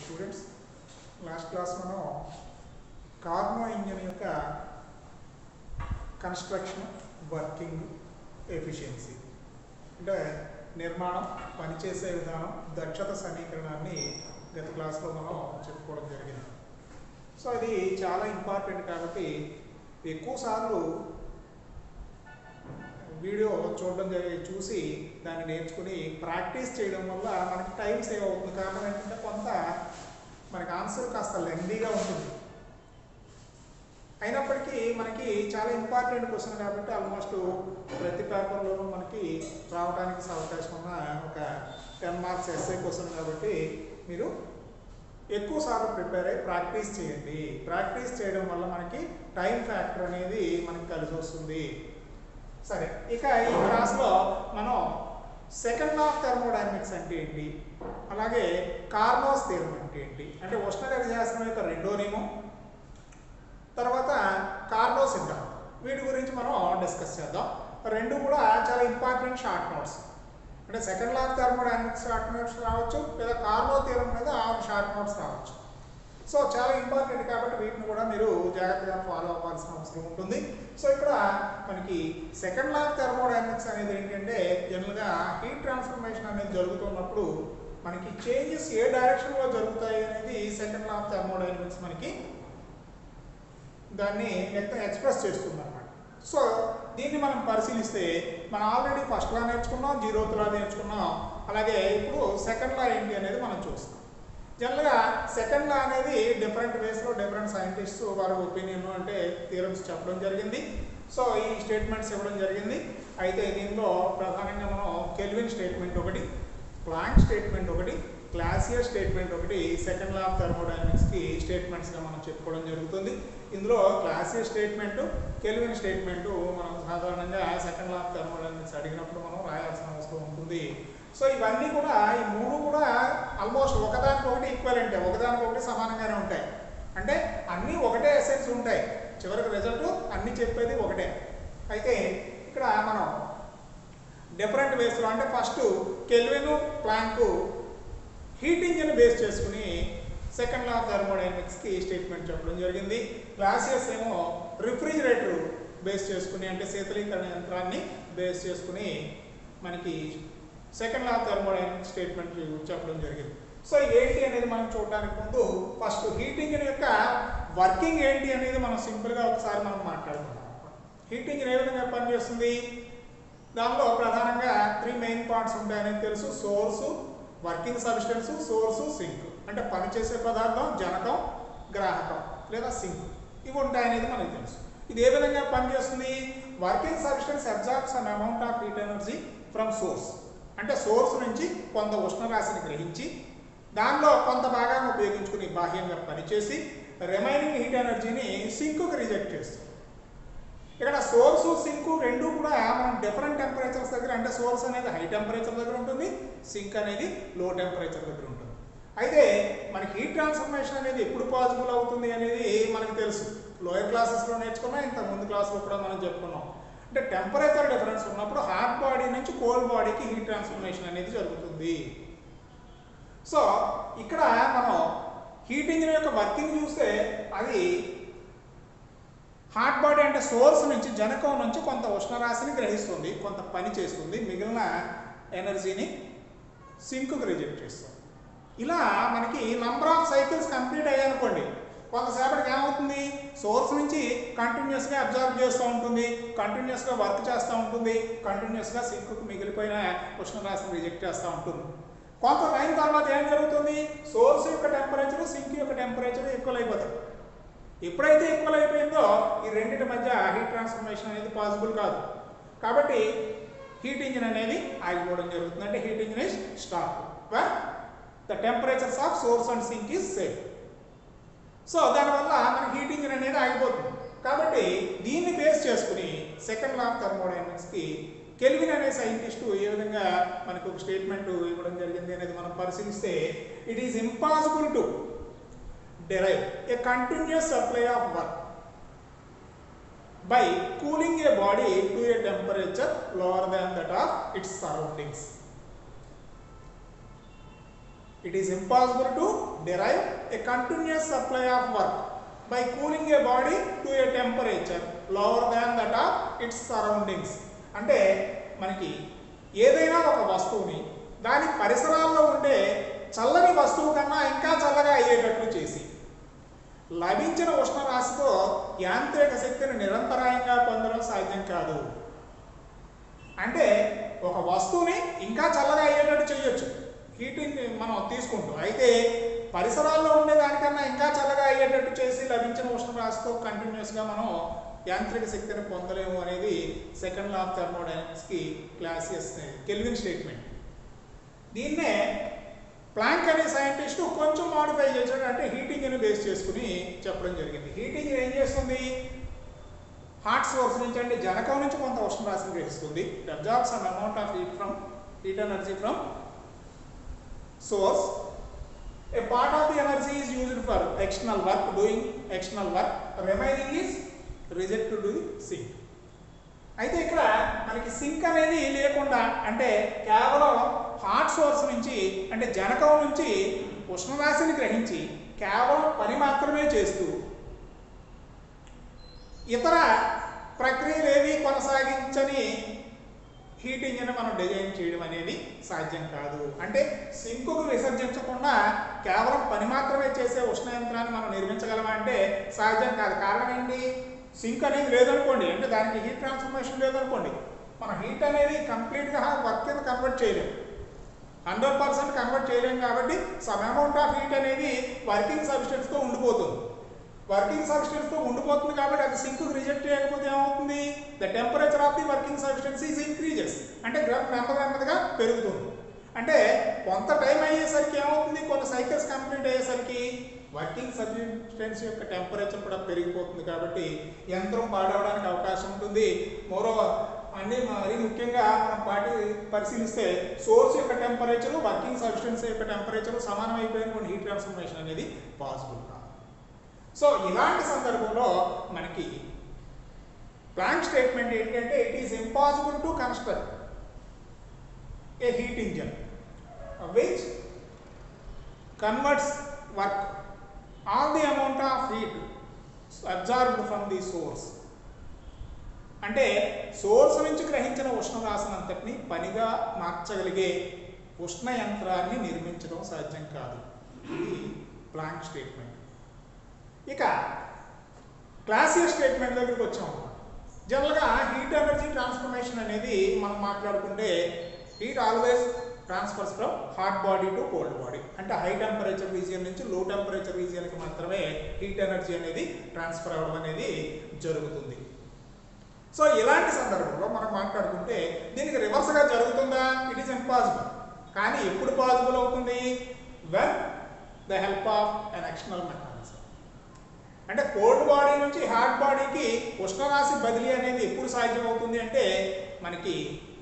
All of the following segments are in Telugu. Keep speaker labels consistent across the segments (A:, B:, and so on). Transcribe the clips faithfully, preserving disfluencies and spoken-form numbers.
A: స్టూడెంట్స్ లాస్ట్ క్లాస్ మనం కార్నో ఇంజిన్ యొక్క కన్స్ట్రక్షన్ వర్కింగ్ ఎఫిషియన్సీ అంటే నిర్మాణం పనిచేసే విధానం దక్షత సమీకరణాన్ని గత క్లాస్లో మనం చెప్పుకోవడం జరిగింది. సో అది చాలా ఇంపార్టెంట్ కాబట్టి ఎక్కువసార్లు వీడియో చూడడం జరిగి చూసి దాన్ని నేర్చుకుని ప్రాక్టీస్ చేయడం వల్ల మనకి టైం సేవ్ అవుతుంది. కారణం ఏంటంటే కొంత మనకి ఆన్సర్ కాస్త లెందీగా ఉంటుంది, అయినప్పటికీ మనకి చాలా ఇంపార్టెంట్ క్వశ్చన్ కాబట్టి ఆల్మోస్ట్ ప్రతి పేపర్లోనూ మనకి రావడానికి అవకాశం ఉన్న ఒక టెన్ మార్క్స్ ఎస్ఏ క్వశ్చన్ కాబట్టి మీరు ఎక్కువ సార్లు ప్రిపేర్ అయ్యి ప్రాక్టీస్ చేయండి. ప్రాక్టీస్ చేయడం వల్ల మనకి టైం ఫ్యాక్టర్ అనేది మనకి కలిసి వస్తుంది. సరే, ఇక ఈ క్లాస్లో మనం సెకండ్ లా ఆఫ్ థర్మోడైనమిక్స్ అంటే ఏంటి, అలాగే కార్నోస్ థియరం అంటే ఏంటి, అంటే ఉష్ణగతి శాస్త్రం యొక్క రెండో నియమం, తర్వాత కార్నో సిద్ధాంతం, వీటి గురించి మనం డిస్కస్ చేద్దాం. రెండు కూడా చాలా ఇంపార్టెంట్ షార్ట్ నోట్స్. అంటే second law of thermodynamics short notes రావచ్చు, లేదా కార్నో థియరం మీద షార్ట్ నోట్స్ రావచ్చు. సో చాలా ఇంపార్టెంట్ కాబట్టి వీటిని కూడా మీరు జాగ్రత్తగా ఫాలో అవ్వాల్సిన అవసరం ఉంటుంది. సో ఇక్కడ మనకి సెకండ్ లా ఆఫ్ థర్మోడైనమిక్స్ అనేది ఏంటంటే జనరల్గా హీట్ ట్రాన్స్ఫర్మేషన్ అనేది జరుగుతున్నప్పుడు మనకి చేంజెస్ ఏ డైరెక్షన్లో జరుగుతాయి అనేది సెకండ్ లా ఆఫ్ థర్మోడైనమిక్స్ మనకి దాన్ని ఎక్స్ప్రెస్ చేస్తుంది అన్నమాట. సో దీన్ని మనం పరిశీలిస్తే మనం ఆల్రెడీ ఫస్ట్ లా నేర్చుకున్నాం, జీరోత్ లా నేర్చుకున్నాం, అలాగే ఇప్పుడు సెకండ్ లా ఏంటి అనేది మనం చూస్తాం. జనరల్గా సెకండ్ లా అనేది డిఫరెంట్ వేస్లో డిఫరెంట్ సైంటిస్ట్స్ వారి ఒపీనియన్ అంటే థియరమ్స్ చెప్పడం జరిగింది. సో ఈ స్టేట్మెంట్స్ ఇవ్వడం జరిగింది. అయితే దీనిలో ప్రధానంగా మనం కెల్విన్ స్టేట్మెంట్ ఒకటి, ప్లాంక్ స్టేట్మెంట్ ఒకటి, క్లాసియర్ స్టేట్మెంట్ ఒకటి సెకండ్ లా ఆఫ్ థర్మోడైనమిక్స్కి స్టేట్మెంట్స్గా మనం చెప్పుకోవడం జరుగుతుంది. ఇందులో క్లాసియర్ స్టేట్మెంటు, కెల్విన్ స్టేట్మెంటు మనం సాధారణంగా సెకండ్ లా ఆఫ్ థర్మోడైనమిక్స్ అడిగినప్పుడు మనం రాయాల్సిన అవసరం ఉంటుంది. సో ఇవన్నీ కూడా ఈ మూడు కూడా ఆల్మోస్ట్ ఒకదానికొకటి ఈక్వలెంట్, ఒకదానికొకటి సమానంగానే ఉంటాయి. అంటే అన్నీ ఒకటే ఎసెన్స్ ఉంటాయి, చివరికి రిజల్ట్ అన్నీ చెప్పేది ఒకటే. అయితే ఇక్కడ మనం డిఫరెంట్ వేస్లో అంటే first Kelvin Planck heat engine base చేసుకుని సెకండ్ లా ఆఫ్ థర్మోడైనమిక్స్కి స్టేట్మెంట్ చెప్పడం జరిగింది. క్లాసియస్ ఏమో రిఫ్రిజిరేటర్ బేస్ చేసుకుని అంటే శీతలీకరణ యంత్రాన్ని బేస్ చేసుకుని మనకి second law of thermodynamics statement చెప్పడం జరిగింది. సో ఏంటి అనేది మనం చూడడానికి ముందు ఫస్ట్ హీట్ ఇంజిన్ యొక్క వర్కింగ్ ఏంటి అనేది మనం సింపుల్గా ఒకసారి మనం మాట్లాడుకుందాం. హీట్ ఇంజిన్ ఏ విధంగా పనిచేస్తుంది, దానిలో ప్రధానంగా త్రీ మెయిన్ పార్ట్స్ ఉంటాయనేది తెలుసు. Source, working substance, source, sink. అంటే పనిచేసే పదార్థం జనకం, గ్రాహకం లేదా సింక్, ఇవి ఉంటాయనేది మనకు తెలుసు. ఇది ఏ విధంగా పనిచేస్తుంది, working substance absorbs an amount of heat energy from source. అంటే సోర్స్ నుంచి కొంత ఉష్ణరాశిని గ్రహించి దానిలో కొంత భాగాన్ని ఉపయోగించుకుని బాహ్యంగా పనిచేసి రిమైనింగ్ హీట్ ఎనర్జీని సింకుకి రిజెక్ట్ చేస్తుంది. ఇక్కడ సోర్సు, సింకు రెండు కూడా మనం డిఫరెంట్ టెంపరేచర్స్ దగ్గర, అంటే సోర్స్ అనేది హై టెంపరేచర్ దగ్గర ఉంటుంది, సింక్ అనేది లో టెంపరేచర్ దగ్గర ఉంటుంది. అయితే మనకి హీట్ ట్రాన్స్ఫర్మేషన్ అనేది ఎప్పుడు పాసిబుల్ అవుతుంది అనేది మనకు తెలుసు, లోయర్ క్లాసెస్లో నేర్చుకున్నాం, ఇంత ముందు క్లాస్లో కూడా మనం చెప్పుకున్నాం. అంటే టెంపరేచర్ డిఫరెన్స్ ఉన్నప్పుడు హాట్ బాడీ నుంచి కోల్డ్ బాడీకి హీట్ ట్రాన్స్ఫర్మేషన్ అనేది జరుగుతుంది. సో ఇక్కడ మనం హీట్ ఇంజిన్ యొక్క వర్కింగ్ చూస్తే అది హాట్ బాడీ అంటే సోర్స్ నుంచి జనకం నుంచి కొంత ఉష్ణరాశిని గ్రహిస్తుంది, కొంత పని చేస్తుంది, మిగిలిన ఎనర్జీని సింకుకి రిజెక్ట్ చేస్తుంది. ఇలా మనకి నంబర్ ఆఫ్ సైకిల్స్ కంప్లీట్ అయ్యాయనుకోండి, కొంతసేపటికి ఏమవుతుంది, సోర్స్ నుంచి కంటిన్యూస్గా అబ్జర్వ్ చేస్తూ ఉంటుంది, కంటిన్యూస్గా వర్క్ చేస్తూ ఉంటుంది, కంటిన్యూస్గా సింకుకు మిగిలిపోయిన ఉష్ణరాశిని రిజెక్ట్ చేస్తూ ఉంటుంది. కొంత టైం తర్వాత ఏం జరుగుతుంది, సోర్స్ యొక్క టెంపరేచర్, సింక్ యొక్క టెంపరేచర్ ఈక్వల్ అయిపోతాయి. ఎప్పుడైతే ఈక్వల్ అయిపోయిందో ఈ రెండింటి మధ్య హీట్ ట్రాన్స్ఫర్మేషన్ అనేది పాసిబుల్ కాదు. కాబట్టి హీట్ ఇంజిన్ అనేది ఆగిపోవడం జరుగుతుంది. అంటే heat engine is stop when the temperatures of source and sink is same. So దానివల్ల మనకి హీట్ ఇంజిన్ అనేది ఆగిపోతుంది. కాబట్టి దీన్ని బేస్ చేసుకుని సెకండ్ లా ఆఫ్ థర్మోడైనమిక్స్కి కెల్విన్ అనే సైంటిస్టు ఏ విధంగా మనకు ఒక స్టేట్మెంట్ ఇవ్వడం జరిగింది అనేది మనం పరిశీలిస్తే, it is impossible to derive a continuous supply of work by cooling a body to a temperature lower than that of its surroundings. It is impossible to derive a continuous supply of work by cooling a body to a temperature lower than that of its surroundings. అంటే మనకి ఏదైనా ఒక వస్తువుని దాని పరిసరాల్లో ఉండే చల్లని వస్తువు కన్నా ఇంకా చల్లగా అయ్యేటట్లు చేసి లభించిన ఉష్ణరాశితో యాంత్రిక శక్తిని నిరంతరాయంగా పొందడం సాధ్యం కాదు. అంటే ఒక వస్తువుని ఇంకా చల్లగా అయ్యేటట్టు చేయొచ్చు హీటింగ్ మనం తీసుకుంటూ, అయితే పరిసరాల్లో ఉండే దానికన్నా ఇంకా చల్లగా అయ్యేటట్టు చేసి లభించిన ఉష్ణరాశితో కంటిన్యూస్గా మనం యాంత్రిక శక్తిని పొందలేము అనేది సెకండ్ లా ఆఫ్ థర్మోడైనమిక్స్కి క్లాసియస్ కెల్విన్ స్టేట్మెంట్. దీన్నే ప్లాంక్ అనే సైంటిస్టు కొంచెం మాడిఫై చేశాడు, అంటే హీటింగ్ని బేస్ చేసుకుని చెప్పడం జరిగింది. హీటింగ్ ఏం చేస్తుంది, హాట్ సోర్స్ నుంచి అంటే జనకం నుంచి కొంత ఉష్ణరాశిని గ్రహిస్తుంది. It absorbs some amount of heat from heat energy from source. A part of the energy is used for external work, doing external work, remaining is rejected to the sink. అయితే ఇక్కడ మనకి సింక్ అనేది లేకుండా అంటే కేవలం హాట్ సోర్స్ నుంచి అంటే జనకం నుంచి ఉష్ణరాశిని గ్రహించి కేవలం పని మాత్రమే చేస్తూ ఇతర ప్రక్రియలు ఏవి కొనసాగించని హీటింగ్ అని మనం డిజైన్ చేయడం అనేది సాధ్యం కాదు. అంటే సింకును విసర్జించకుండా కేవలం పని మాత్రమే చేసే ఉష్ణ యంత్రాన్ని మనం నిర్మించగలమా అంటే సాధ్యం కాదు. కారణం ఏంటి, సింక్ అనేది లేదనుకోండి, అంటే దానికి హీట్ ట్రాన్స్ఫర్మేషన్ లేదనుకోండి, మనం హీట్ అనేది కంప్లీట్గా వర్క్ కింద కన్వర్ట్ చేయలేము, హండ్రెడ్ పర్సెంట్ కన్వర్ట్ చేయలేము. కాబట్టి సమ్ అమౌంట్ ఆఫ్ హీట్ అనేది వర్కింగ్ సబ్స్టెన్స్తో ఉండిపోతుంది. వర్కింగ్ సబ్స్టెన్స్తో ఉండిపోతుంది కాబట్టి అది సింక్ రిజెక్ట్ చేయకపోతే ఏమవుతుంది, the temperature of the working substance is increases, అంటే గ్రాఫ్ నెమ్మది నెమ్మదిగా పెరుగుతుంది. అంటే కొంత టైం అయ్యేసరికి ఏమవుతుంది, కొన్ని సైకిల్స్ కంప్లీట్ అయ్యేసరికి వర్కింగ్ సబ్స్టెన్స్ యొక్క టెంపరేచర్ కూడా పెరిగిపోతుంది. కాబట్టి యంత్రం పాడవడానికి అవకాశం ఉంటుంది. మోరోవర్ అన్ని మరీ ముఖ్యంగా మనం పాటి పరిశీలిస్తే సోర్స్ యొక్క టెంపరేచర్ వర్కింగ్ సబ్స్టెన్స్ యొక్క టెంపరేచర్ సమానం అయిపోయిన హీట్ ట్రాన్స్ఫర్మేషన్ అనేది పాసిబుల్ కాదు. సో ఇలాంటి సందర్భంలో మనకి ప్లాంక్ స్టేట్మెంట్ ఏంటంటే it is impossible to construct a heat engine which converts work on the amount of heat absorbed from the source. అంటే సోర్స్ నుంచి గ్రహించిన ఉష్ణరాశినంతటిని పనిగా మార్చగలిగే ఉష్ణ యంత్రాన్ని నిర్మించడం సాధ్యం కాదు. ఇది ప్లాంక్ స్టేట్మెంట్. ఇక క్లాసియస్ స్టేట్మెంట్ దగ్గరికి వచ్చాము. జనరల్గా హీట్ ఎనర్జీ ట్రాన్స్ఫర్మేషన్ అనేది మనం మాట్లాడుకుంటే heat always transfers from hot body to cold body, అంటే హై టెంపరేచర్ రీజియన్ నుంచి లో టెంపరేచర్ రీజియన్కి మాత్రమే హీట్ ఎనర్జీ అనేది ట్రాన్స్ఫర్ అవ్వడం అనేది జరుగుతుంది. సో ఇలాంటి సందర్భంలో మనం మాట్లాడుకుంటే దీనికి రివర్స్గా జరుగుతుందా, ఇట్ ఈస్ ఇంపాసిబుల్. కానీ ఎప్పుడు పాసిబుల్ అవుతుంది, when the help of an external mechanism. అంటే కోల్డ్ బాడీ నుంచి హాట్ బాడీకి ఉష్ణరాశి బదిలీ అనేది ఎప్పుడు సాధ్యం అవుతుంది అంటే మనకి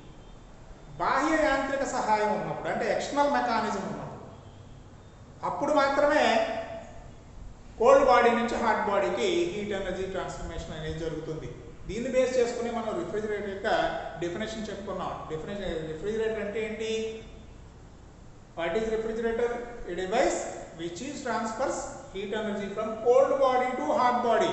A: బాహ్య యాంత్రిక సహాయం ఉన్నప్పుడు, అంటే ఎక్స్టర్నల్ మెకానిజం ఉన్నప్పుడు, అప్పుడు మాత్రమే కోల్డ్ బాడీ నుంచి హాట్ బాడీకి హీట్ ఎనర్జీ ట్రాన్స్ఫర్మేషన్ అనేది జరుగుతుంది. దీన్ని బేస్ చేసుకుని మనం రిఫ్రిజిరేటర్ యొక్క డెఫినేషన్ చెప్పుకున్నాం. డెఫినేషన్ రిఫ్రిజిరేటర్ అంటే ఏంటి, what is refrigerator, a device which is transfers heat energy from cold body to hot body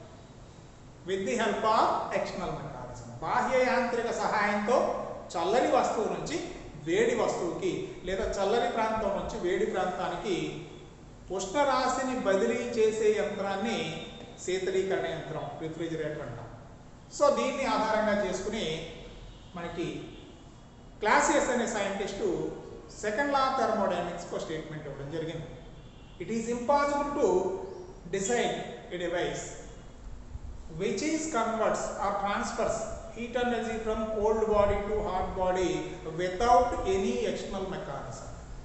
A: with the help of external mechanism. బాహ్య యాంత్రిక సహాయంతో చల్లని వస్తువు నుంచి వేడి వస్తువుకి లేదా చల్లని ప్రాంతం నుంచి వేడి ప్రాంతానికి ఉష్ణరాశిని బదిలీ చేసే యంత్రాన్ని శీతలీకరణ యంత్రం రిఫ్రిజిరేటర్ అంటాం. సో దీన్ని ఆధారంగా చేసుకుని మనకి క్లాసియస్ అనే scientist second law of thermodynamics ఒక స్టేట్మెంట్ ఇవ్వడం జరిగింది. It is impossible to design a device which is converts or transfers heat energy from cold body to hot body without any external mechanism.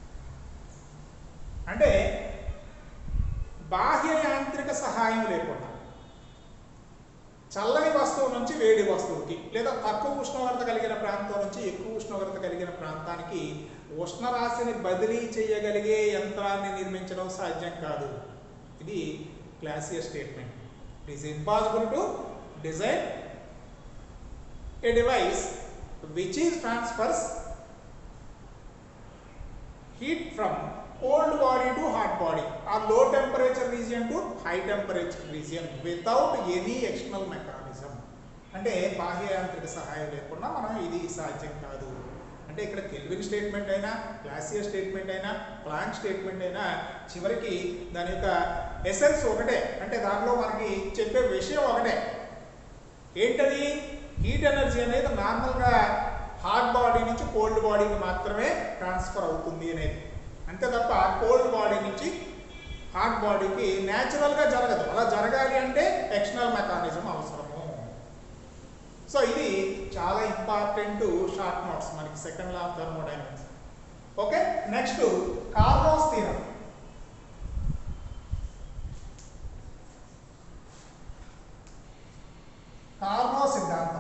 A: అంటే బాహ్య యాంత్రిక సహాయం లేకుండా చల్లని వస్తువు నుంచి వేడి వస్తువుకి లేదా తక్కువ ఉష్ణోగ్రత కలిగిన ప్రాంతం నుంచి ఎక్కువ ఉష్ణోగ్రత కలిగిన ప్రాంతానికి ఉష్ణరాశిని బదిలీ చేయగలిగే యంత్రాన్ని నిర్మించడం సాధ్యం కాదు. ఇది Clausius statement. It is impossible to design a device which is transfers heat from cold body to hot body or low temperature region to high temperature region without any external mechanism. అంటే బాహ్య యాంత్రిక సహాయం లేకుండా మనం ఇది సాధ్యం కాదు. అంటే ఇక్కడ కెల్విన్ స్టేట్మెంట్ అయినా, క్లాసియస్ స్టేట్మెంట్ అయినా, ప్లాంక్ స్టేట్మెంట్ అయినా చివరికి దాని యొక్క ఎసెన్స్ ఒకటే. అంటే దానిలో మనకి చెప్పే విషయం ఒకటే. ఏంటది? హీట్ ఎనర్జీ అనేది నార్మల్గా హాట్ బాడీ నుంచి కోల్డ్ బాడీకి మాత్రమే ట్రాన్స్ఫర్ అవుతుంది అనేది. అంతే తప్ప కోల్డ్ బాడీ నుంచి హాట్ బాడీకి న్యాచురల్గా జరగదు. అలా జరగాలి అంటే ఎక్స్టర్నల్ మెకానిజం అవసరము. సో ఇది చాలా ఇంపార్టెంట్ షార్ట్ నోట్స్ మనకి second law of thermodynamics. Okay, next Carnot's theorem. Carnot's సిద్ధాంతం.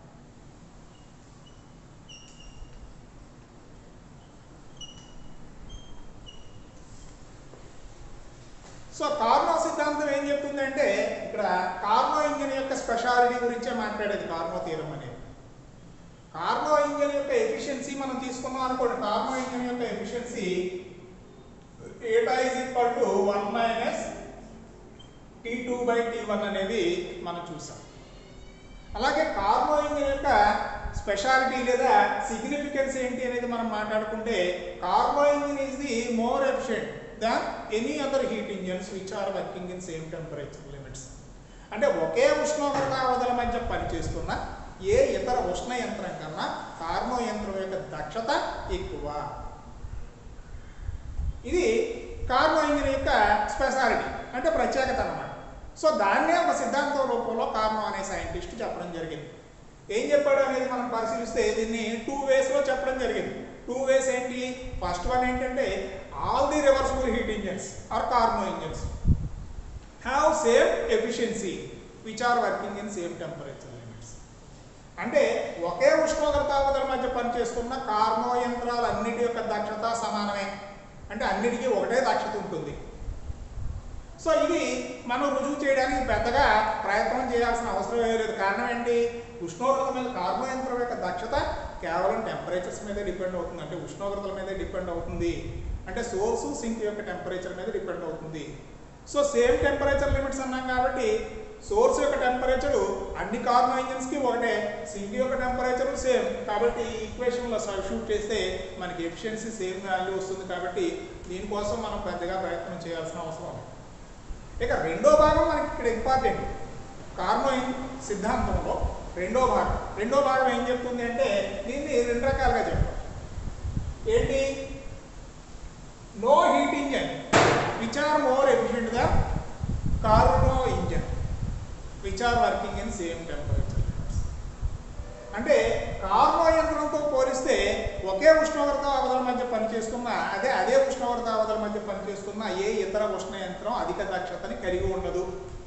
A: సో కార్నో సిద్ధాంతం ఏం చెప్తుందంటే ఇక్కడ కార్నో ఇంజిన్ యొక్క స్పెషాలిటీ గురించే మాట్లాడేది కార్నో థియరం అనేది. కార్నో ఇంజిన్ యొక్క ఎఫిషియన్సీ మనం తీసుకున్నాం అనుకోండి. కార్నో ఇంజిన్ యొక్క efficiency eta is equal to one minus T two by T one అనేది మనం చూసాం. అలాగే కార్నో ఇంజిన్ యొక్క స్పెషాలిటీ లేదా సిగ్నిఫికెన్స్ ఏంటి అనేది మనం మాట్లాడుకుంటే Carnot engine is the more efficient than any other heat engines which are working in same temperature limits. అంటే ఒకే ఉష్ణోగ్రత అవధుల మధ్య పనిచేస్తున్న ఏ ఇతర ఉష్ణ యంత్రం కన్నా కార్నో యంత్రం యొక్క దక్షత ఎక్కువ. ఇది కార్నో ఇంజిన్ యొక్క స్పెషాలిటీ, అంటే ప్రత్యేకత అన్నమాట. సో దాన్నే ఒక సిద్ధాంతం రూపంలో కార్నో అనే సైంటిస్ట్ చెప్పడం జరిగింది. ఏం చెప్పాడు అనేది మనం పరిశీలిస్తే దీన్ని టూ వేస్లో చెప్పడం జరిగింది. టూ వేస్ ఏంటి? ఫస్ట్ వన్ ఏంటంటే all the reversible heat engines or Carnot engines have same efficiency which are working in same temperature limits. అంటే ఒకే ఉష్ణోగ్రత అవధుల మధ్య పనిచేస్తున్న కార్నో యంత్రాలు అన్నిటి యొక్క దక్షత సమానమే. అంటే అన్నిటికీ ఒకటే దక్షత ఉంటుంది. సో ఇది మనం రుజువు చేయడానికి పెద్దగా ప్రయత్నం చేయాల్సిన అవసరం లేదు. కారణం ఏంటి? ఉష్ణోగ్రత మీద కార్నో యంత్రం యొక్క దక్షత కేవలం టెంపరేచర్స్ మీదే డిపెండ్ అవుతుంది. అంటే ఉష్ణోగ్రతల మీదే డిపెండ్ అవుతుంది. అంటే సోర్సు సింక్ యొక్క టెంపరేచర్ మీద డిపెండ్ అవుతుంది. సో సేమ్ టెంపరేచర్ లిమిట్స్ అన్నాం కాబట్టి సోర్స్ యొక్క టెంపరేచర్ అన్ని కార్నో ఇంజిన్స్కి ఒకటే, సింక్ యొక్క టెంపరేచర్ సేమ్. కాబట్టి ఈ ఈక్వేషన్లో సబ్స్టిట్యూట్ చేస్తే మనకి ఎఫిషియన్సీ సేమ్ వాల్యూ వస్తుంది. కాబట్టి దీనికోసం మనం పెద్దగా ప్రయత్నం చేయాల్సిన అవసరం. ఇక రెండో భాగం మనకి ఇక్కడ ఇంపార్టెంట్. కార్నో సిద్ధాంతంలో రెండో భాగం రెండో భాగం ఏం చెప్తుంది అంటే దీన్ని రెండు రకాలుగా చెప్తాం. ఏంటి? No heat engine which are more efficient the Carnot engine which are working in same temperature limits. అంటే కార్నో యంత్రంతో పోలిస్తే ఒకే ఉష్ణోగ్రత అవధుల మధ్య పనిచేస్తున్న అదే అదే ఉష్ణోగ్రత అవధుల మధ్య పనిచేస్తున్న ఏ ఇతర ఉష్ణ యంత్రం అధిక దక్షతని కలిగి ఉండదు.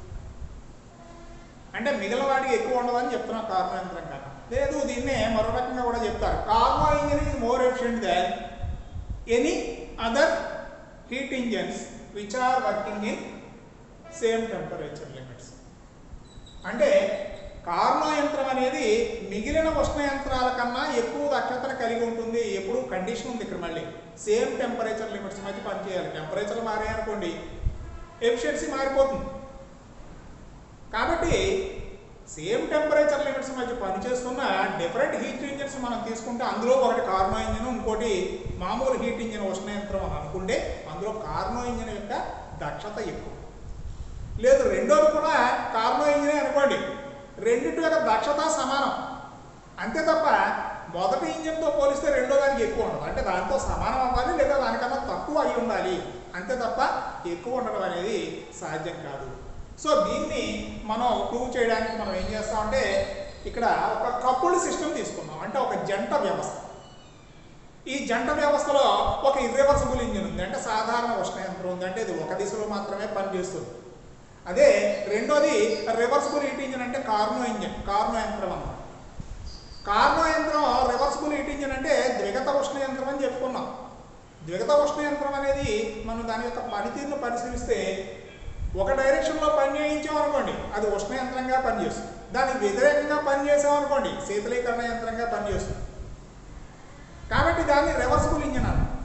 A: అంటే మిగిలిన వాటికి ఎక్కువ ఉండదని చెప్తున్నాం కార్నో యంత్రం కన్నా. లేదు, దీన్నే మరో రకంగా కూడా చెప్తారు. Carnot engine is more efficient than any other heat engines which are working in same temperature limits. అంటే కార్నో యంత్రం అనేది మిగిలిన ఉష్ణ యంత్రాల కన్నా ఎక్కువ దక్షతను కలిగి ఉంటుంది. ఎప్పుడు కండిషన్ ఉంది ఇక్కడ, మళ్ళీ సేమ్ టెంపరేచర్ లిమిట్స్ మధ్య పనిచేయాలి. టెంపరేచర్లు మారాయనుకోండి ఎఫిషియన్సీ మారిపోతుంది. కాబట్టి సేమ్ టెంపరేచర్ లిమిట్స్ మధ్య పనిచేస్తున్న డిఫరెంట్ హీట్ ఇంజిన్స్ మనం తీసుకుంటే అందులో ఒకటి కార్నో ఇంజిన్, ఇంకోటి మామూలు హీట్ ఇంజిన్ ఉష్ణ యంత్రం అని అనుకుంటే అందులో కార్నో ఇంజిన్ యొక్క దక్షత ఎక్కువ. లేదు, రెండోది కూడా కార్నో ఇంజినే అనుకోండి, రెండింటి యొక్క దక్షత సమానం. అంతే తప్ప మొదటి ఇంజిన్తో పోలిస్తే రెండో దానికి ఎక్కువ ఉండదు. అంటే దాంతో సమానం అవ్వాలి లేదా దానికన్నా తక్కువ అయి ఉండాలి. అంతే తప్ప ఎక్కువ ఉండడం అనేది సాధ్యం కాదు. సో దీన్ని మనం ప్రూవ్ చేయడానికి మనం ఏం చేస్తామంటే ఇక్కడ ఒక కపుల్డ్ సిస్టమ్ తీసుకున్నాం. అంటే ఒక జంట వ్యవస్థ. ఈ జంట వ్యవస్థలో ఒక ఇర్రివర్సిబుల్ ఇంజిన్ ఉంది, అంటే సాధారణ ఉష్ణ యంత్రం ఉంది. అంటే ఇది ఒక దిశలో మాత్రమే పనిచేస్తుంది. అదే రెండోది రివర్సిబుల్ హీట్ ఇంజిన్, అంటే కార్నో ఇంజిన్, కార్నో యంత్రం అన్నమాట. కార్నో యంత్రం రివర్సిబుల్ హీట్ ఇంజిన్ అంటే ద్విగత ఉష్ణ యంత్రం అని చెప్పుకున్నాం. ద్విగత ఉష్ణ యంత్రం అనేది మనం దాని యొక్క పనితీరును పరిశీలిస్తే ఒక డైరెక్షన్లో పని చేయించామనుకోండి అది ఉష్ణ యంత్రంగా పనిచేస్తుంది. దానికి వ్యతిరేకంగా పనిచేసామనుకోండి శీతలీకరణ యంత్రంగా పనిచేస్తుంది. కాబట్టి దాన్ని రివర్సిబుల్ ఇంజిన్ అన్న.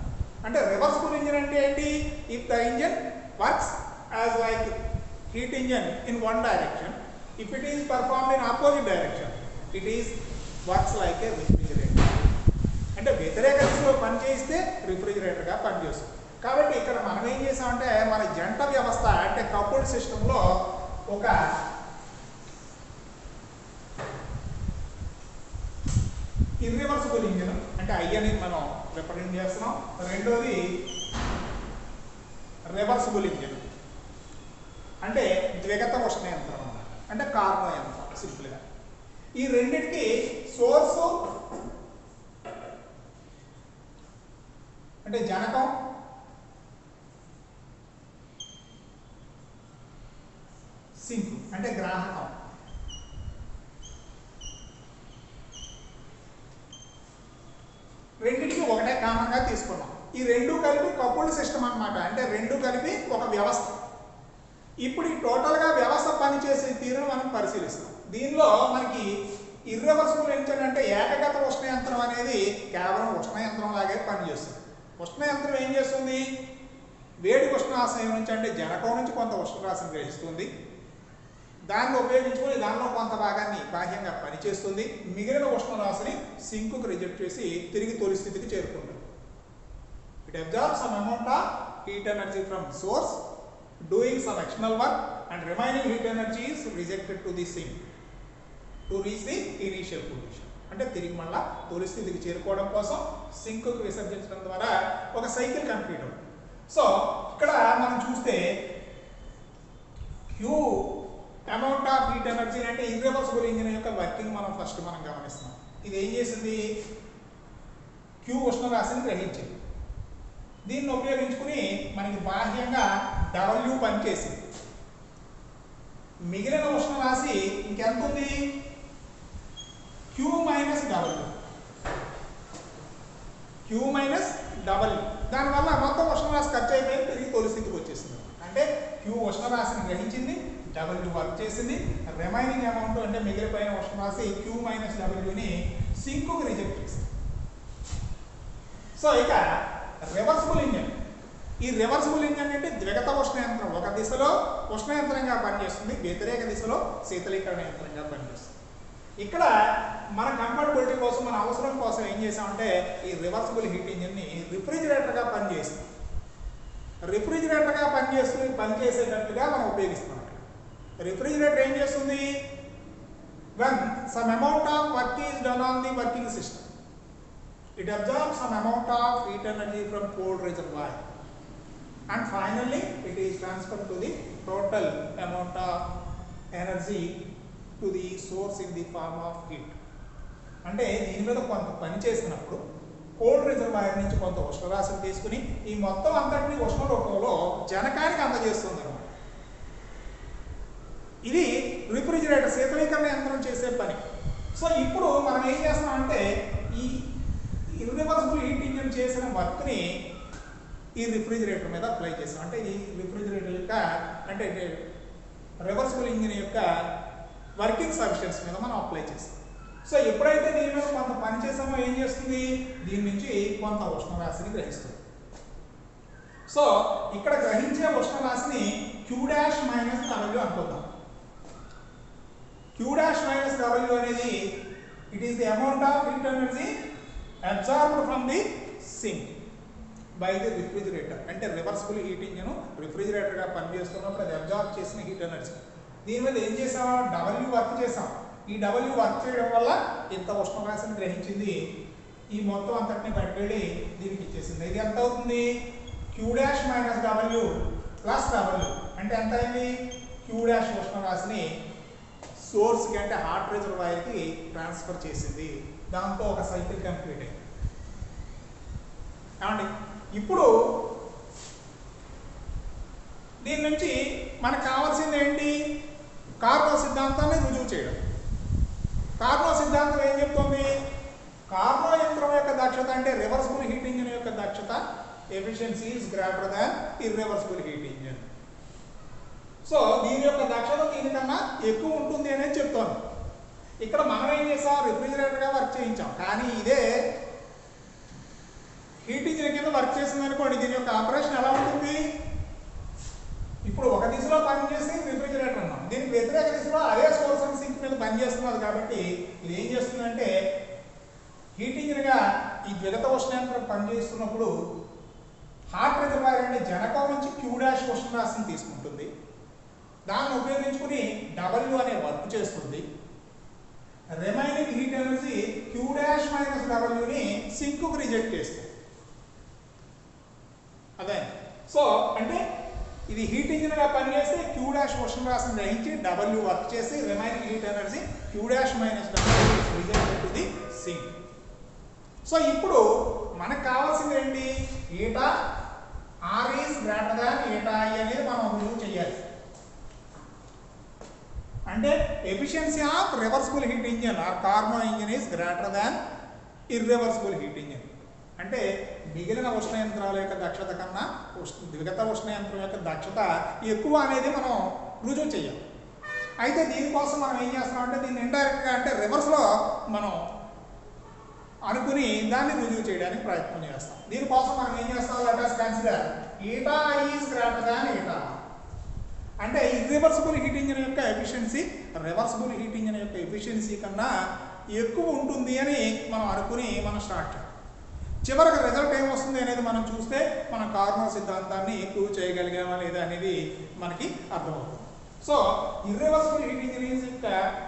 A: అంటే రివర్సిబుల్ ఇంజిన్ అంటే ఏంటి? If the engine works as like heat engine in one direction, if it is performed in opposite direction, it is works like a refrigerator. అంటే వ్యతిరేక దిశలో పనిచేస్తే రిఫ్రిజిరేటర్గా పనిచేస్తుంది. కాబట్టి ఇక్కడ మనం ఏం చేసామంటే మన జంట వ్యవస్థ అంటే కపుల్డ్ సిస్టంలో ఒక ఇర్రివర్సిబుల్ ఇంజిన్ అంటే ఐ అనేది మనం రిప్రజెంట్ చేస్తున్నాం. రెండోది రివర్సిబుల్ ఇంజిన్ అంటే ద్విగత ఉష్ణ యంత్రం అన్నమాట, అంటే కార్నో యంత్రం సింపుల్గా. ఈ రెండింటికి సోర్సు అంటే జనకం, సింక్ అంటే గ్రాహకం. రెండింటికి ఒకటే కామన్గా తీసుకున్నాం. ఈ రెండు కలిపి కపుల్డ్ సిస్టమ్ అన్నమాట, అంటే రెండు కలిపి ఒక వ్యవస్థ. ఇప్పుడు ఈ టోటల్గా వ్యవస్థ పనిచేసే తీరును మనం పరిశీలిస్తాం. దీనిలో మనకి ఇర్రివర్సిబుల్ ఇంజిన్ అంటే ఏకగత ఉష్ణ యంత్రం అనేది కేవలం ఉష్ణ యంత్రం లాగే పనిచేస్తుంది. ఉష్ణ యంత్రం ఏం చేస్తుంది? వేడి ఉష్ణాశయం నుంచి అంటే జనకం నుంచి కొంత ఉష్ణరాశిని గ్రహిస్తుంది, దాన్ని ఉపయోగించుకొని దానిలో కొంత భాగాన్ని బాహ్యంగా పనిచేస్తుంది, మిగిలిన ఉష్ణరాశిని సింకుకు రిజెక్ట్ చేసి తిరిగి తొలి స్థితికి చేరుకుంటుంది. It absorbs some amount of heat energy from source, doing some external work and remaining heat energy is rejected to the sink to reach the initial position. అంటే తిరిగి మళ్ళా తొలి స్థితికి చేరుకోవడం కోసం సింకుకు విసర్జించడం ద్వారా ఒక సైకిల్ కంప్లీట్ అవుతుంది. సో ఇక్కడ మనం చూస్తే Q amount of heat energy అంటే ఇర్రివర్సిబుల్ ఇంజిన్ యొక్క వర్కింగ్ మనం ఫస్ట్ మనం గమనిస్తున్నాం. ఇది ఏం చేసింది? క్యూ ఉష్ణరాశిని గ్రహించింది. దీన్ని ఉపయోగించుకుని మనకి బాహ్యంగా డబ్ల్యూ పనిచేసింది. మిగిలిన ఉష్ణరాశి ఇంకెంత ఉంది? Q minus W, Q minus W. దానివల్ల మొత్తం ఉష్ణరాశి ఖర్చు అయిపోయి తిరిగి తొలి స్థితికి వచ్చేసింది. అంటే క్యూ ఉష్ణరాశిని గ్రహించింది, డబ్ల్యూ వర్క్ చేసింది, రిమైనింగ్ అమౌంట్ అంటే మిగిలిపోయిన ఉష్ణరాశి క్యూ మైనస్ డబ్ల్యూని సింకుకు రిజెక్ట్ చేసింది. సో ఇక రివర్సిబుల్ ఇంజిన్. ఈ రివర్సిబుల్ ఇంజిన్ అంటే ద్విగత ఉష్ణ యంత్రం, ఒక దిశలో ఉష్ణ యంత్రంగా పనిచేస్తుంది, వ్యతిరేక దిశలో శీతలీకరణ యంత్రంగా పనిచేస్తుంది. ఇక్కడ మన కంఫర్టబిలిటీ కోసం మన అవసరం కోసం ఏం చేసామంటే ఈ రివర్సిబుల్ హీట్ ఇంజిన్ని రిఫ్రిజిరేటర్గా పనిచేస్తుంది. రిఫ్రిజిరేటర్గా పనిచేస్తూ పనిచేసేటట్టుగా మనం ఉపయోగిస్తున్నాం. రిఫ్రిజిరేటర్ ఏం చేస్తుంది? When some amount of work is done on the working system, it absorbs some amount of heat energy from cold reservoir and finally it is transferred to the total amount of energy to the source in the form of heat. అంటే దీని మీద కొంత పని చేసినప్పుడు కోల్డ్ రిజర్వాయర్ నుంచి కొంత ఉష్ణరాశిని తీసుకుని ఈ మొత్తం అంతటిని ఉష్ణ రూపంలో జనకానికి అందజేస్తుంది అన్నమాట. ఇది రిఫ్రిజిరేటర్ శీతలీకరణ యంత్రం చేసే పని. సో ఇప్పుడు మనం ఏం చేస్తున్నామంటే ఈ ఇర్రివర్సిబుల్ హీట్ ఇంజిన్ చేసిన వర్క్ని ఈ రిఫ్రిజిరేటర్ మీద అప్లై చేస్తాం. అంటే ఈ రిఫ్రిజిరేటర్ యొక్క అంటే రివర్సిబుల్ ఇంజిన్ యొక్క వర్కింగ్ సఫిషియన్స్ మీద మనం అప్లై చేస్తాం. సో ఎప్పుడైతే దీని మీద కొంత పని చేసామో ఏం చేస్తుంది? దీని నుంచి కొంత ఉష్ణరాశిని గ్రహిస్తుంది. సో ఇక్కడ గ్రహించే ఉష్ణరాశిని క్యూ డాష్ మైనస్ డబ్ల్యూ అనుకుందాం. క్యూ డాష్ మైనస్ డబ్ల్యూ అనేది it is the amount of heat energy absorbed from the sink by the refrigerator. అంటే రివర్సిబుల్ హీట్ ఇంజిన్ రిఫ్రిజిరేటర్గా పనిచేస్తున్నప్పుడు అది అబ్జార్బ్ చేసిన హీట్ ఎనర్జీ. దీని మీద ఏం చేసాం? డబ్ల్యూ వర్క్ చేసాం. ఈ డబ్ల్యూ వర్క్ చేయడం వల్ల ఇంత ఉష్ణరాశిని గ్రహించింది. ఈ మొత్తం అంతటిని పట్టుకెళ్ళి దీనికి ఇచ్చేసింది. ఇది ఎంత అవుతుంది? Q dash minus W plus W అంటే ఎంత అయింది? క్యూ డాష్ ఉష్ణరాశిని సోర్స్కి అంటే హాట్ రిజర్వాయర్కి ట్రాన్స్ఫర్ చేసింది. దాంతో ఒక సైకిల్ కంప్లీట్ అయింది. ఏమండి ఇప్పుడు దీని నుంచి మనకు కావాల్సింది ఏంటి? కార్నో సిద్ధాంతాన్ని రుజువు చేయడం. కార్నో సిద్ధాంతం ఏం చెప్తుంది? కార్నో యంత్రం యొక్క దక్షత అంటే రివర్సిబుల్ హీట్ ఇంజిన్ యొక్క దక్షత efficiency is greater than irreversible heat engine. So దీని యొక్క దక్షత దీనికన్నా ఎక్కువ ఉంటుంది అనేది చెప్తాను. ఇక్కడ మనం ఏం చేసాం? రిఫ్రిజిరేటర్గా వర్క్ చేయించాం. కానీ ఇదే హీట్ ఇంజిన్ కింద వర్క్ చేసింది అనుకోండి, దీని యొక్క ఆపరేషన్ ఎలా ఉంటుంది? ఇప్పుడు ఒక దిశలో పనిచేసి రిఫ్రిజిరేటర్ అన్నాం, దీనికి వ్యతిరేక దిశలో అదే సోర్స్ అండ్ సింక్ మీద పనిచేస్తున్నది కాబట్టి ఇది ఏం చేస్తుందంటే హీట్ ఇంజిన్గా ఈ ద్విగత ఉష్ణయంత్రం పనిచేస్తున్నప్పుడు హాట్ రిజర్వాయర్ అనే జనకం నుంచి క్యూ డాష్ ఉష్ణ రాశిని తీసుకుంటుంది, దాన్ని ఉపయోగించుకుని డబ్ల్యూ అనే వర్క్ చేస్తుంది. Remaining heat energy Q dash minus డబ్ల్యూని సింక్కు రిజెక్ట్ చేస్తుంది. అదే సో అంటే ఇది హీట్ ఇంజిన్గా పనిచేస్తే క్యూ డాష్ ఉష్ణ రాశిని గ్రహించి డబ్ల్యూ వర్క్ చేసి remaining heat energy Q dash minus W reject to the sink. So ఇప్పుడు మనకు కావాల్సింది ఏంటి? Eta R is greater than eta I అనేది మనం ప్రూవ్ చేయాలి. అంటే efficiency of reversible heat engine or Carnot engine is greater than irreversible heat engine. అంటే మిగిలిన ఉష్ణ యంత్రాల యొక్క దక్షత కన్నా ద్విగత ఉష్ణ యంత్రం యొక్క దక్షత ఎక్కువ అనేది మనం రుజువు చేయాలి. అయితే దీనికోసం మనం ఏం చేస్తాం అంటే దీన్ని ఇండైరెక్ట్గా అంటే రివర్స్లో మనం అనుకుని దాన్ని రుజువు చేయడానికి ప్రయత్నం చేస్తాం. దీనికోసం మనం ఏం చేస్తాం? Let us consider eta is greater than eta. అంటే ఇర్రివర్సిబుల్ హీట్ ఇంజిన్ యొక్క ఎఫిషియన్సీ రివర్సిబుల్ హీట్ ఇంజిన్ యొక్క ఎఫిషియన్సీ కన్నా ఎక్కువ ఉంటుంది అని మనం అనుకుని మనం స్టార్ట్ చేయాలి. చివరికి రిజల్ట్ ఏమొస్తుంది అనేది మనం చూస్తే మన కార్నో సిద్ధాంతాన్ని ప్రూవ్ చేయగలిగామా లేదా అనేది మనకి అర్థమవుతుంది. సో ఇర్రివర్సిబుల్ హీట్ ఇంజిన్ యొక్క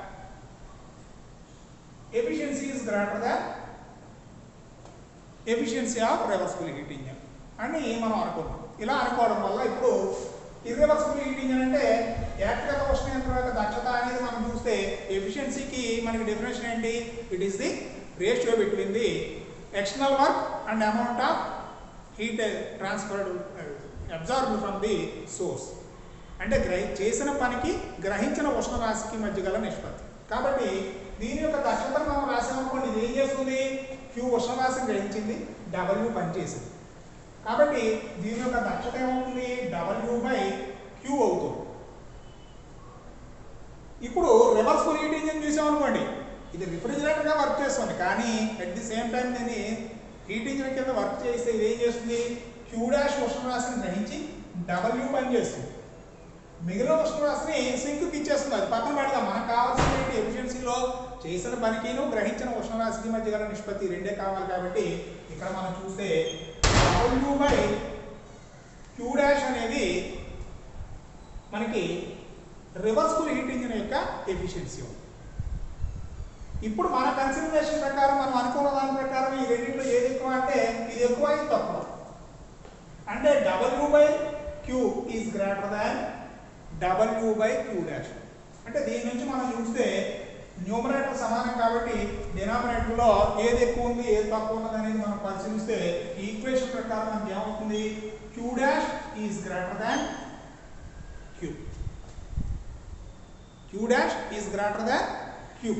A: efficiency is greater than efficiency of reversible heat engine అని మనం అనుకున్నాం. ఇలా అనుకోవడం వల్ల ఇప్పుడు ఇర్రివర్సిబుల్ హీట్ ఇంజిన్ అంటే ఏకగత ఉష్ణ యంత్రం యొక్క దక్షత అనేది మనం చూస్తే ఎఫిషియన్సీకి మనకి డెఫినేషన్ ఏంటి? It is the ratio between the external work and amount of heat transferred absorbed from the source. అంటే గ్రహి చేసిన పనికి గ్రహించిన ఉష్ణ రాశికి మధ్య గల నిష్పత్తి. కాబట్టి దీని యొక్క దక్షతను మనం రాసామనుకోండి, ఇది ఏం చేస్తుంది? క్యూ ఉష్ణ రాశిని గ్రహించింది, డబ్ల్యూ పనిచేసింది. కాబట్టి దీని యొక్క దక్షత ఏమవుతుంది? డబ్ల్యూ బై క్యూ అవుతుంది. ఇప్పుడు రివర్సిబుల్ హీట్ ఇంజిన్ చూసామనుకోండి, ఇది రిఫ్రిజిరేటర్గా వర్క్ చేస్తుంది, కానీ అట్ ది సేమ్ టైం దీన్ని హీట్ ఇంజిన్ కింద వర్క్ చేస్తే ఇది ఏం చేస్తుంది? క్యూ డాష్ ఉష్ణ రాశిని గ్రహించి డబ్ల్యూ పని చేస్తుంది, మిగిలిన ఉష్ణ రాశిని సింక్కి ఇచ్చేస్తుంది. అది పక్కన పెడదాం. మనకు కావాల్సిన ఏంటి? ఎఫిషియన్సీలో చేసిన పనికిను గ్రహించిన ఉష్ణ రాశికి మధ్య గల నిష్పత్తి రెండే కావాలి. కాబట్టి ఇక్కడ మనం చూస్తే డబ్ల్యూ బై క్యూ డాష్ అనేది మనకి రివర్సిబుల్ హీట్ ఇంజిన్ యొక్క ఎఫిషియన్సీ. ఇప్పుడు మన కన్సిడరేషన్ ప్రకారం మనం అనుకున్న దాని ప్రకారం ఈ రెండింటిలో ఏది ఎక్కువ అంటే ఇది ఎక్కువ, ఇది తక్కువ. అంటే W by Q is greater than W by Q dash. అంటే దీని నుంచి మనం చూస్తే న్యూమరేటర్ సమానం కాబట్టి డినామినేటర్లో ఏది ఎక్కువ ఉంది ఏది తక్కువ ఉన్నది అనేది మనం పరిశీలిస్తే ఈ ఈక్వేషన్ ప్రకారం మనకి ఏమవుతుంది? Q dash is greater than Q. Q dash is greater than Q.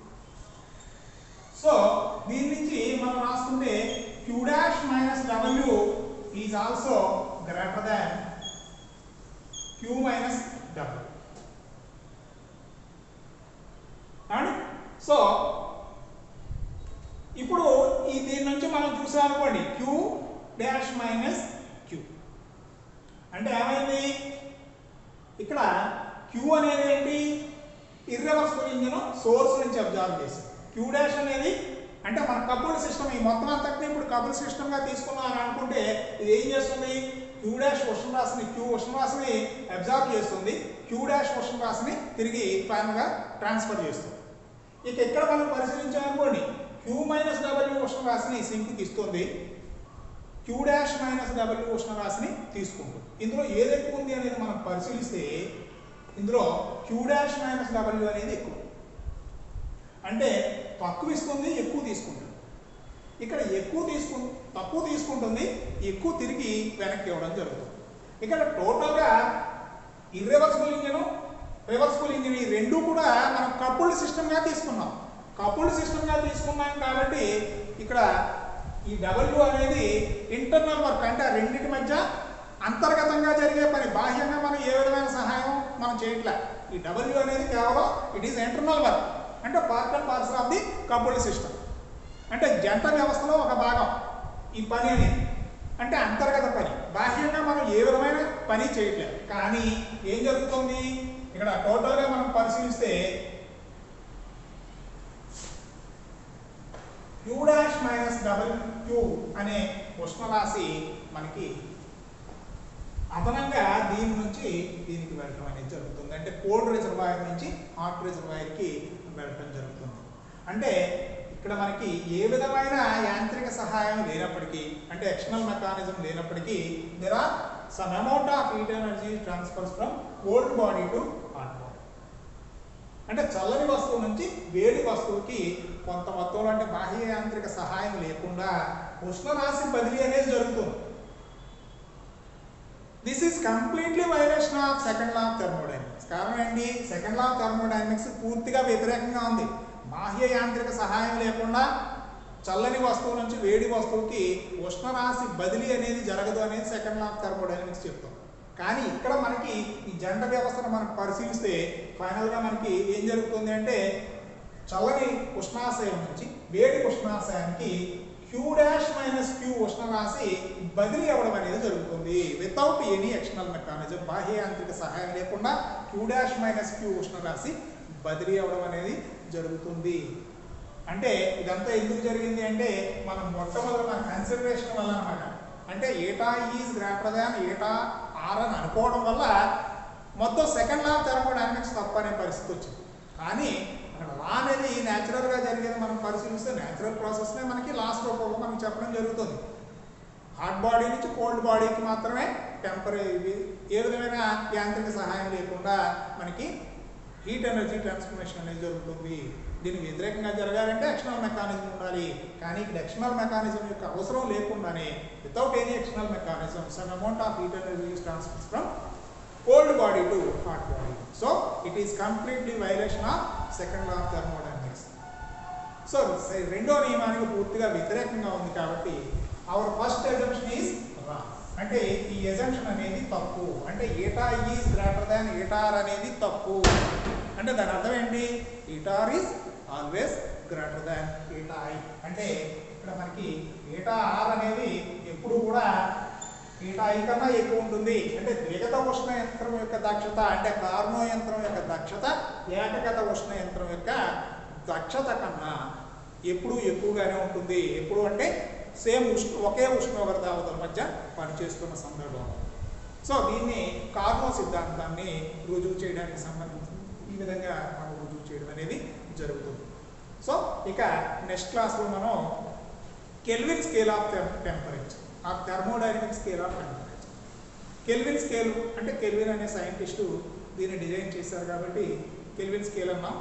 A: So దీని నుంచి మనం రాసుకుంటే Q dash minus W is also greater than Q minus W. And so ఇప్పుడు ఈ దీని నుంచి మనం చూసామనుకోండి క్యూ డాష్ మైనస్ క్యూ అంటే ఏమైంది? ఇక్కడ క్యూ అనేది ఏంటి? ఇర్రివర్సిబుల్ ఇంజిన్ సోర్స్ నుంచి అబ్జర్వ్ చేసింది. క్యూ డాష్ అనేది అంటే మన కపుల్ సిస్టమ్, ఈ మొత్తం అంతటిని ఇప్పుడు కపుల్ సిస్టమ్గా తీసుకున్నాం అని అనుకుంటే ఇది ఏం చేస్తుంది? క్యూ డాష్ ఉష్ణ రాశిని క్యూ ఉష్ణ రాశిని అబ్జర్వ్ చేస్తుంది, క్యూ డాష్ ఉష్ణ రాశిని తిరిగి ఫైనల్గా ట్రాన్స్ఫర్ చేస్తుంది. ఇక ఇక్కడ మనం పరిశీలించామనుకోండి క్యూ మైనస్ డబ్ల్యూ ఉష్ణ రాశిని సింక్కి ఇస్తుంది, క్యూ డాష్ మైనస్ డబ్ల్యూ ఉష్ణ రాశిని తీసుకుంటుంది. ఇందులో ఏది ఎక్కువ ఉంది అనేది మనం పరిశీలిస్తే ఇందులో క్యూ డాష్ మైనస్ డబ్ల్యూ అనేది ఎక్కువ. అంటే తక్కువ ఇస్తుంది, ఎక్కువ తీసుకుంటుంది. ఇక్కడ ఎక్కువ తీసుకు తక్కువ తీసుకుంటుంది, ఎక్కువ తిరిగి వెనక్కి ఇవ్వడం జరుగుతుంది. ఇక్కడ టోటల్గా ఇర్రివర్సిబుల్ ఇంజిన్ రివర్సిబుల్ ఇంజిన్ ఈ రెండు కూడా మనం కపుల్డ్ సిస్టమ్గా తీసుకున్నాం. కపుల్డ్ సిస్టమ్గా తీసుకున్నాం కాబట్టి ఇక్కడ ఈ డబ్ల్యూ అనేది ఇంటర్నల్ వర్క్, అంటే ఆ రెండింటి మధ్య అంతర్గతంగా జరిగే పని, బాహ్యంగా మనం ఏ విధమైన సహాయం మనం చేయట్లే. ఈ డబ్ల్యూ అనేది కేవలం ఇట్ ఈస్ ఇంటర్నల్ వర్క్, అంటే part and parcel of the coupled system, అంటే జంట వ్యవస్థలో ఒక భాగం. ఈ పని అనేది అంటే అంతర్గత పని. బాహ్యంగా మనం ఏ విధమైన పని చేయట్లేదు. కానీ ఏం జరుగుతుంది ఇక్కడ టోటల్గా మనం పరిశీలిస్తే Q dash minus double Q అనే ఉష్ణరాశి మనకి అదనంగా దీని నుంచి దీనికి వెళ్ళటం అనేది జరుగుతుంది. అంటే కోల్డ్ రిజర్వాయర్ నుంచి హాట్ రిజర్వాయర్కి వెళ్ళటం జరుగుతుంది. అంటే ఇక్కడ మనకి ఏ విధమైన యాంత్రిక సహాయం లేనప్పటికీ అంటే ఎక్స్టర్నల్ మెకానిజం లేనప్పటికీ there are some amount of heat energy transfers from cold body to hot body. అంటే చల్లని వస్తువు నుంచి వేడి వస్తువుకి కొంత మొత్తంలో అంటే బాహ్య యాంత్రిక సహాయం లేకుండా ఉష్ణరాశి బదిలీ అనేది జరుగుతుంది. This is completely violation of second law of thermodynamics. కారణం ఏంటి? సెకండ్ లా ఆఫ్ థర్మోడైనమిక్స్ పూర్తిగా వ్యతిరేకంగా ఉంది. బాహ్య యాంత్రిక సహాయం లేకుండా చల్లని వస్తువు నుంచి వేడి వస్తువుకి ఉష్ణరాశి బదిలీ అనేది జరగదు అనేది సెకండ్ లా ఆఫ్ థర్మోడైనమిక్స్ చెప్తాం. కానీ ఇక్కడ మనకి ఈ జంట వ్యవస్థను మనం పరిశీలిస్తే ఫైనల్గా మనకి ఏం జరుగుతుంది అంటే చల్లని ఉష్ణాశయం నుంచి వేడి ఉష్ణాశయానికి క్యూ డాష్ మైనస్ క్యూ ఉష్ణరాశి బదిలీ అవ్వడం అనేది జరుగుతుంది వితౌట్ ఎనీ ఎక్స్టర్నల్ మెకానిజం. బాహ్య యాంత్రిక సహాయం లేకుండా క్యూ డాష్ మైనస్ క్యూ ఉష్ణరాశి బదిలీ అవ్వడం అనేది జరుగుతుంది. అంటే ఇదంతా ఎందుకు జరిగింది అంటే మనం మొట్టమొదటి మన కన్సిడరేషన్ వల్ల అనమాట. అంటే ఏటా ఈజ్ గ్రేటర్ దాన్ ఏటా ఆర్ అని అనుకోవడం వల్ల మొత్తం సెకండ్ లా ఆఫ్ థర్మోడైనమిక్స్ తప్పు అనే పరిస్థితి వచ్చింది. కానీ అక్కడ లా అనేది న్యాచురల్గా జరిగేది మనం పరిశీలిస్తే న్యాచురల్ ప్రాసెస్నే మనకి లాస్ట్ రూపంలో మనకి చెప్పడం జరుగుతుంది. హాట్ బాడీ నుంచి కోల్డ్ బాడీకి మాత్రమే టెంపరీ ఏ విధమైన యాంత్రిక సహాయం లేకుండా మనకి హీట్ ఎనర్జీ ట్రాన్స్ఫర్మేషన్ అనేది జరుగుతుంది. దీనికి వ్యతిరేకంగా జరగాలంటే ఎక్స్టర్నల్ మెకానిజం ఉండాలి. కానీ ఇక్కడ ఎక్స్టర్నల్ మెకానిజం యొక్క అవసరం లేకుండానే without any external mechanism some amount of heat energy is transferred from cold body to hot body. So it is completely violation of second law of thermodynamics. So రెండో నియమానికి పూర్తిగా వ్యతిరేకంగా ఉంది కాబట్టి our first assumption is wrong. అంటే ఈ అజంప్షన్ అనేది తప్పు. అంటే ఏటా ఈజ్ గ్రేటర్ దాన్ ఏటార్ అనేది తప్పు. అంటే దాని అర్థం ఏంటి? Eta R is always greater than eta I. అంటే ఇక్కడ మనకి ఏటా ఆర్ అనేది ఎప్పుడు కూడా ఏటా ఐ కన్నా ఎక్కువ ఉంటుంది. అంటే ద్విగత ఉష్ణ యంత్రం యొక్క దక్షత అంటే కార్నో యంత్రం యొక్క దక్షత ఏకగత ఉష్ణ యంత్రం యొక్క దక్షత కన్నా ఎప్పుడు ఎక్కువగానే ఉంటుంది. ఎప్పుడు అంటే సేమ్ ఉష్ణ ఒకే ఉష్ణోగ్రత అవతల మధ్య పనిచేస్తున్న సందర్భంలో. సో దీన్ని కార్నో సిద్ధాంతాన్ని రుజువు చేయడానికి సంబంధించి ఈ విధంగా మనం రుజువు చేయడం అనేది జరుగుతుంది. సో ఇక నెక్స్ట్ క్లాస్లో మనం కెల్విన్ స్కేల్ ఆఫ్ టెంపరేచర్ ఆ thermodynamic scale of temperature. Kelvin scale అంటే కెల్విన్ అనే సైంటిస్టు దీన్ని డిజైన్ చేశారు కాబట్టి కెల్విన్ స్కేల్ అన్నాం.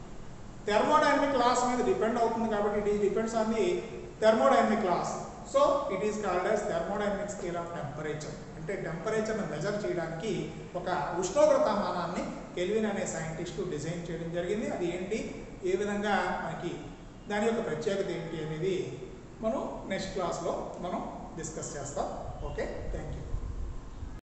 A: థర్మోడైనమిక్ లాస్ మీద డిపెండ్ అవుతుంది కాబట్టి it is depends on the thermodynamic laws. So it is called as thermodynamic scale of temperature. అంటే టెంపరేచర్ను మెజర్ చేయడానికి ఒక ఉష్ణోగ్రత మానాన్ని కెల్విన్ అనే సైంటిస్టు డిజైన్ చేయడం జరిగింది. అది ఏంటి, ఏ విధంగా మనకి దాని యొక్క ప్రత్యేకత ఏంటి అనేది మనం నెక్స్ట్ క్లాస్లో మనం డిస్కస్ చేస్తాం. Okay, thank you.